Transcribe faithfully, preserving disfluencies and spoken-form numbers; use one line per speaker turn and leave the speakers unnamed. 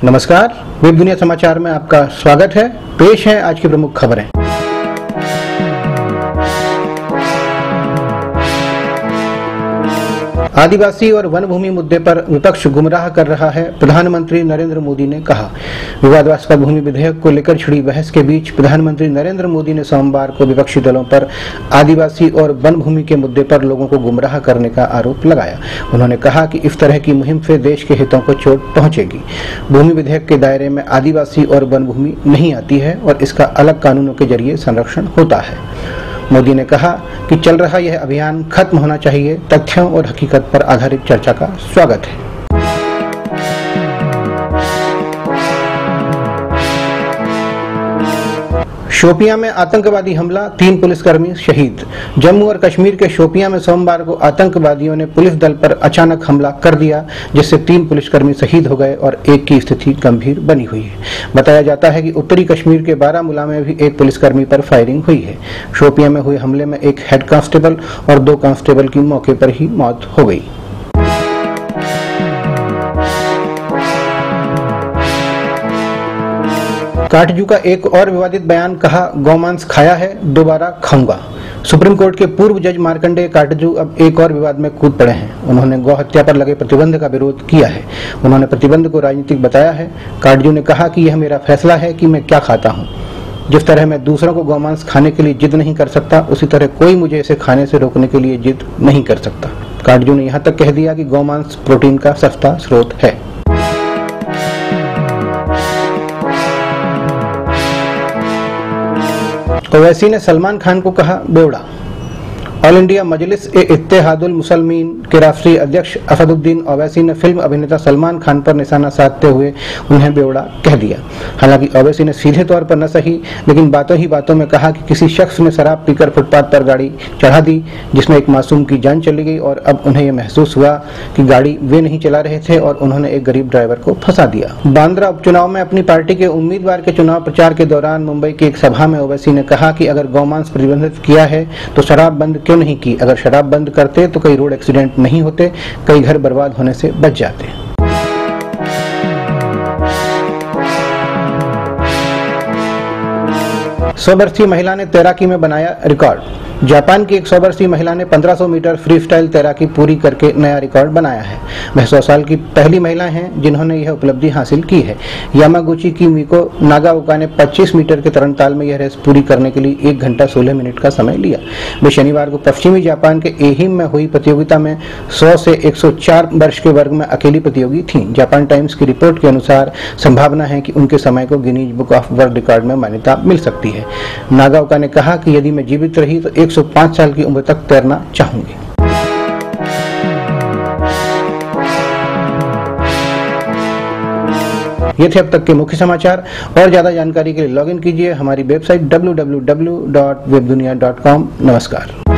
नमस्कार, वेब दुनिया समाचार में आपका स्वागत है। पेश है आज की प्रमुख खबरें। आदिवासी और वन भूमि मुद्दे पर विपक्ष गुमराह कर रहा है, प्रधानमंत्री नरेंद्र मोदी ने कहा। विवादास्पद भूमि विधेयक को लेकर छिड़ी बहस के बीच प्रधानमंत्री नरेंद्र मोदी ने सोमवार को विपक्षी दलों पर आदिवासी और वन भूमि के मुद्दे पर लोगों को गुमराह करने का आरोप लगाया। उन्होंने कहा कि इस तरह की मुहिम से देश के हितों को चोट पहुंचेगी। भूमि विधेयक के दायरे में आदिवासी और वन भूमि नहीं आती है और इसका अलग कानूनों के जरिए संरक्षण होता है। मोदी ने कहा कि चल रहा यह अभियान खत्म होना चाहिए। तथ्यों और हकीकत पर आधारित चर्चा का स्वागत है। शोपियां में आतंकवादी हमला, तीन पुलिसकर्मी शहीद। जम्मू और कश्मीर के शोपियां में सोमवार को आतंकवादियों ने पुलिस दल पर अचानक हमला कर दिया, जिससे तीन पुलिसकर्मी शहीद हो गए और एक की स्थिति गंभीर बनी हुई है। बताया जाता है कि उत्तरी कश्मीर के बारामूला में भी एक पुलिसकर्मी पर फायरिंग हुई है। शोपियां में हुए हमले में एक हेड कांस्टेबल और दो कांस्टेबल की मौके पर ही मौत हो गई। काटजू का एक और विवादित बयान, कहा गौमांस खाया है, दोबारा खाऊंगा। सुप्रीम कोर्ट के पूर्व जज मार्कंडेय काटजू अब एक और विवाद में कूद पड़े हैं। उन्होंने गौ हत्या पर लगे प्रतिबंध का विरोध किया है। उन्होंने प्रतिबंध को राजनीतिक बताया है। काटजू ने कहा कि यह मेरा फैसला है कि मैं क्या खाता हूँ। जिस तरह मैं दूसरों को गौमांस खाने के लिए जिद नहीं कर सकता, उसी तरह कोई मुझे इसे खाने से रोकने के लिए जिद नहीं कर सकता। काटजू ने यहाँ तक कह दिया कि गौमांस प्रोटीन का सस्ता स्रोत है। ओवैसी ने सलमान खान को कहा बेवड़ा। ऑल इंडिया मजलिस ए इत्तेहादुल मुसलमीन के राष्ट्रीय अध्यक्ष असदुद्दीन ओवैसी ने फिल्म अभिनेता सलमान खान पर निशाना साधते हुए उन्हें बेवड़ा कह दिया। हालांकि ओवैसी ने सीधे तौर पर न सही, लेकिन बातों ही बातों में कहा कि किसी शख्स ने शराब पीकर फुटपाथ पर गाड़ी चढ़ा दी, जिसमें एक मासूम की जान चली गई और अब उन्हें यह महसूस हुआ कि गाड़ी वे नहीं चला रहे थे और उन्होंने एक गरीब ड्राइवर को फंसा दिया। बांद्रा उपचुनाव में अपनी पार्टी के उम्मीदवार के चुनाव प्रचार के दौरान मुंबई की एक सभा में ओवैसी ने कहा कि अगर गौमांस प्रतिबंधित किया है तो शराब बंद क्यों नहीं की। अगर शराब बंद करते तो कई रोड एक्सीडेंट नहीं होते, कई घर बर्बाद होने से बच जाते। सौ वर्षीय महिला ने तैराकी में बनाया रिकॉर्ड। जापान की एक सौ वर्षीय महिला ने पंद्रह सौ मीटर फ्री स्टाइल तैराकी पूरी करके नया रिकॉर्ड बनाया है। वह सौ साल की पहली महिला हैं जिन्होंने यह उपलब्धि हासिल की है। यामागुची की मिको नागाओका ने पच्चीस मीटर के तरणताल में यह रेस पूरी करने के लिए एक घंटा सोलह मिनट का समय लिया। वे शनिवार को पश्चिमी जापान के एहिम में हुई प्रतियोगिता में सौ से एक सौ चार वर्ष के वर्ग में अकेली प्रतियोगी थीं। जापान टाइम्स की रिपोर्ट के अनुसार संभावना है कि उनके समय को Guinness book of world record में मान्यता मिल सकती है। नागाओका ने कहा कि यदि मैं जीवित रही तो एक सौ पाँच साल की उम्र तक तैरना चाहूंगी। ये थे अब तक के मुख्य समाचार। और ज्यादा जानकारी के लिए लॉगिन कीजिए हमारी website W W W dot webdunia dot com. नमस्कार।